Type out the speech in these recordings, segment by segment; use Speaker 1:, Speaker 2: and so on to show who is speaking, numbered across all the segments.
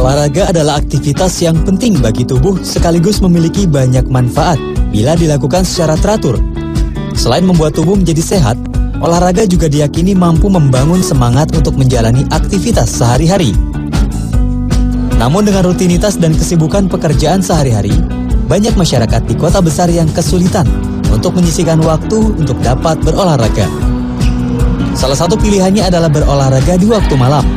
Speaker 1: Olahraga adalah aktivitas yang penting bagi tubuh sekaligus memiliki banyak manfaat bila dilakukan secara teratur. Selain membuat tubuh menjadi sehat, olahraga juga diyakini mampu membangun semangat untuk menjalani aktivitas sehari-hari. Namun dengan rutinitas dan kesibukan pekerjaan sehari-hari, banyak masyarakat di kota besar yang kesulitan untuk menyisihkan waktu untuk dapat berolahraga. Salah satu pilihannya adalah berolahraga di waktu malam.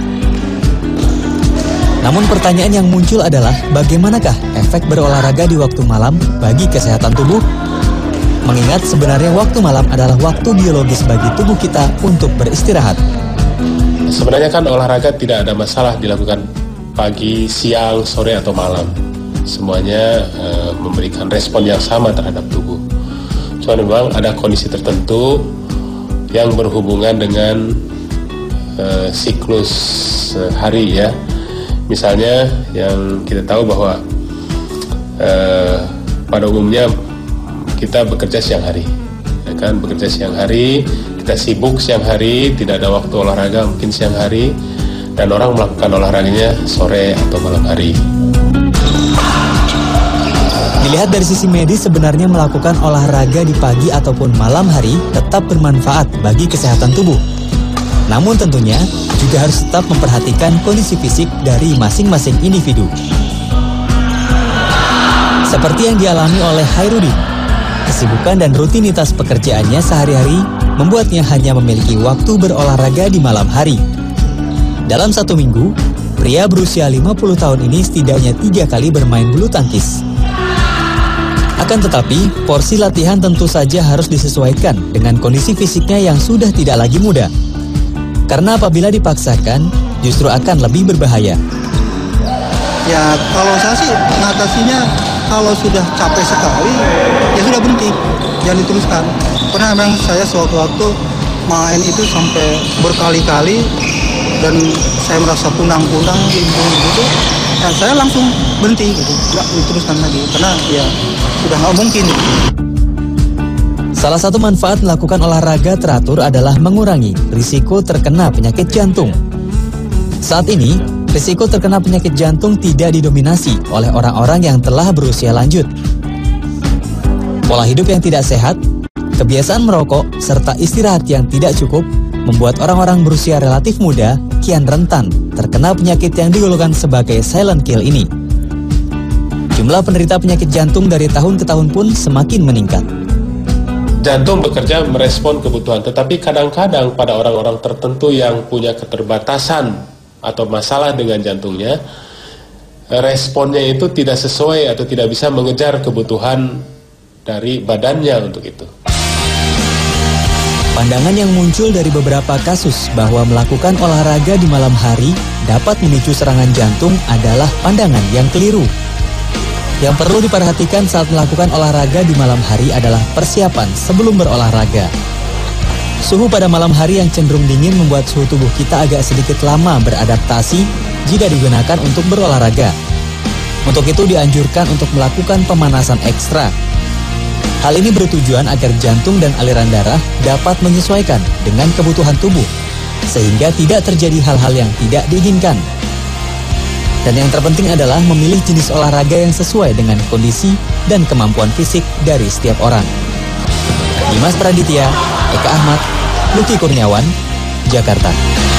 Speaker 1: Namun pertanyaan yang muncul adalah bagaimanakah efek berolahraga di waktu malam bagi kesehatan tubuh? Mengingat sebenarnya waktu malam adalah waktu biologis bagi tubuh kita untuk beristirahat.
Speaker 2: Sebenarnya kan olahraga tidak ada masalah dilakukan pagi, siang, sore atau malam. Semuanya memberikan respon yang sama terhadap tubuh. Cuma memang ada kondisi tertentu yang berhubungan dengan siklus hari ya. Misalnya yang kita tahu bahwa pada umumnya kita bekerja siang hari, ya kan? Bekerja siang hari, kita sibuk siang hari, tidak ada waktu olahraga mungkin siang hari, dan orang melakukan olahraganya sore atau malam hari.
Speaker 1: Dilihat dari sisi medis, sebenarnya melakukan olahraga di pagi ataupun malam hari tetap bermanfaat bagi kesehatan tubuh. Namun tentunya juga harus tetap memperhatikan kondisi fisik dari masing-masing individu. Seperti yang dialami oleh Hairudin, kesibukan dan rutinitas pekerjaannya sehari-hari membuatnya hanya memiliki waktu berolahraga di malam hari. Dalam satu minggu, pria berusia 50 tahun ini setidaknya 3 kali bermain bulu tangkis. Akan tetapi, porsi latihan tentu saja harus disesuaikan dengan kondisi fisiknya yang sudah tidak lagi muda. Karena apabila dipaksakan, justru akan lebih berbahaya.
Speaker 3: Ya, kalau saya sih mengatasinya, kalau sudah capek sekali, ya sudah berhenti, jangan diteruskan. Pernah memang saya sewaktu-waktu main itu sampai berkali-kali, dan saya merasa punang-punang gitu, dan saya langsung berhenti gitu, nggak diteruskan lagi, karena ya sudah nggak mungkin.
Speaker 1: Salah satu manfaat melakukan olahraga teratur adalah mengurangi risiko terkena penyakit jantung. Saat ini, risiko terkena penyakit jantung tidak didominasi oleh orang-orang yang telah berusia lanjut. Pola hidup yang tidak sehat, kebiasaan merokok, serta istirahat yang tidak cukup membuat orang-orang berusia relatif muda kian rentan terkena penyakit yang digolongkan sebagai silent kill ini. Jumlah penderita penyakit jantung dari tahun ke tahun pun semakin meningkat.
Speaker 2: Jantung bekerja merespon kebutuhan, tetapi kadang-kadang pada orang-orang tertentu yang punya keterbatasan atau masalah dengan jantungnya, responnya itu tidak sesuai atau tidak bisa mengejar kebutuhan dari badannya untuk itu.
Speaker 1: Pandangan yang muncul dari beberapa kasus bahwa melakukan olahraga di malam hari dapat memicu serangan jantung adalah pandangan yang keliru. Yang perlu diperhatikan saat melakukan olahraga di malam hari adalah persiapan sebelum berolahraga. Suhu pada malam hari yang cenderung dingin membuat suhu tubuh kita agak sedikit lama beradaptasi jika digunakan untuk berolahraga. Untuk itu dianjurkan untuk melakukan pemanasan ekstra. Hal ini bertujuan agar jantung dan aliran darah dapat menyesuaikan dengan kebutuhan tubuh, sehingga tidak terjadi hal-hal yang tidak diinginkan. Dan yang terpenting adalah memilih jenis olahraga yang sesuai dengan kondisi dan kemampuan fisik dari setiap orang. Dimas Praditya, Eka Ahmad, Luki Kurniawan, Jakarta.